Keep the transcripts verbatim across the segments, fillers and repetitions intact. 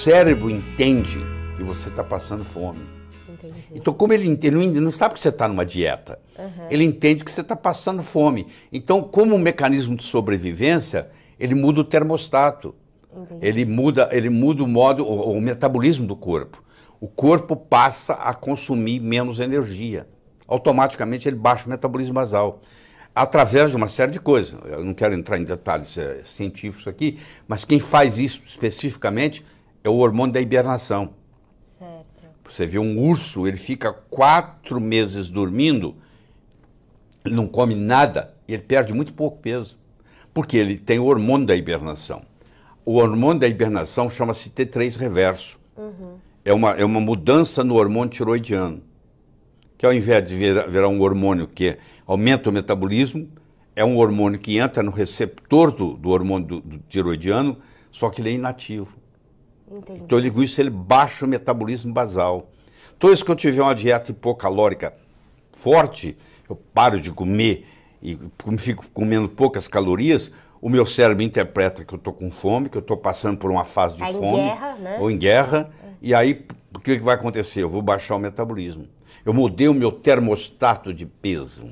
cérebro entende que você está passando fome. Entendi. Então, como ele entende, ele não sabe que você está numa dieta. Uhum. Ele entende que você está passando fome. Então, como um mecanismo de sobrevivência, ele muda o termostato. Entendi. Ele muda, ele muda o modo, o, o metabolismo do corpo. O corpo passa a consumir menos energia. Automaticamente ele baixa o metabolismo basal. Através de uma série de coisas. Eu não quero entrar em detalhes é, científicos aqui, mas quem faz isso especificamente é o hormônio da hibernação. Certo. Você vê um urso, ele fica quatro meses dormindo, ele não come nada, e ele perde muito pouco peso. Porque ele tem o hormônio da hibernação. O hormônio da hibernação chama-se T três reverso. Uhum. É uma, é uma mudança no hormônio tiroidiano. Que ao invés de virar, virar um hormônio que aumenta o metabolismo, é um hormônio que entra no receptor do, do hormônio do, do tiroidiano, só que ele é inativo. Entendi. Então, ele, com isso, ele baixa o metabolismo basal. Toda vez que eu tiver uma dieta hipocalórica forte, eu paro de comer e fico comendo poucas calorias, o meu cérebro interpreta que eu estou com fome, que eu estou passando por uma fase de tá fome. Em guerra, né? Ou em guerra. É. E aí, o que vai acontecer? Eu vou baixar o metabolismo. Eu mudei o meu termostato de peso.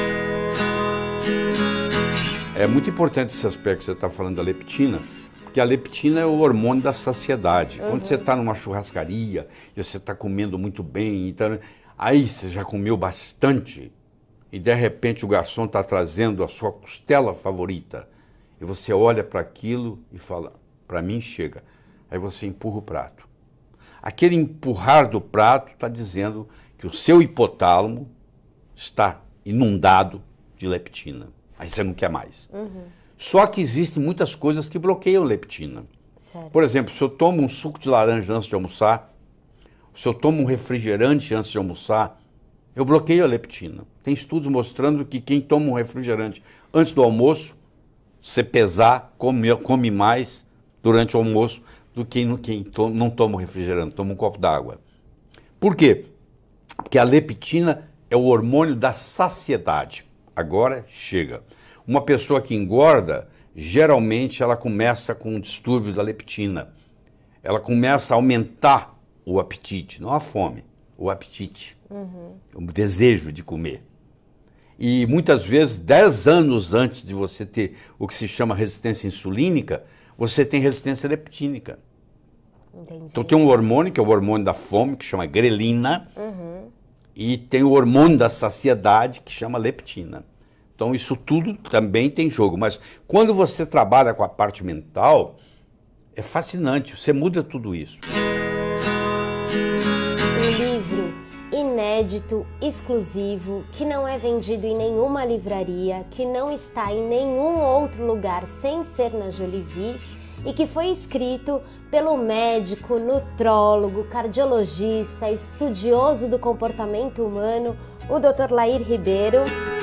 É muito importante esse aspecto que você está falando da leptina, porque a leptina é o hormônio da saciedade. Uhum. Quando você está numa churrascaria e você está comendo muito bem, então, aí você já comeu bastante e de repente o garçom está trazendo a sua costela favorita e você olha para aquilo e fala, para mim chega. Aí você empurra o prato. Aquele empurrar do prato está dizendo que o seu hipotálamo está inundado de leptina. Aí você não quer mais. Uhum. Só que existem muitas coisas que bloqueiam a leptina. Sério? Por exemplo, se eu tomo um suco de laranja antes de almoçar, se eu tomo um refrigerante antes de almoçar, eu bloqueio a leptina. Tem estudos mostrando que quem toma um refrigerante antes do almoço, se pesar, come, come mais durante o almoço do que quem to, não toma um refrigerante, toma um copo d'água. Por quê? Porque a leptina é o hormônio da saciedade. Agora chega. Uma pessoa que engorda, geralmente ela começa com um distúrbio da leptina. Ela começa a aumentar o apetite, não a fome, o apetite, uhum. O desejo de comer. E muitas vezes, dez anos antes de você ter o que se chama resistência insulínica, você tem resistência leptínica. Entendi. Então tem um hormônio, que é o hormônio da fome, que chama grelina, uhum. E tem o hormônio da saciedade, que chama leptina. Então isso tudo também tem jogo, mas quando você trabalha com a parte mental, é fascinante, você muda tudo isso. Um livro inédito, exclusivo, que não é vendido em nenhuma livraria, que não está em nenhum outro lugar sem ser na Jolivie, e que foi escrito pelo médico, nutrólogo, cardiologista, estudioso do comportamento humano, o doutor Lair Ribeiro.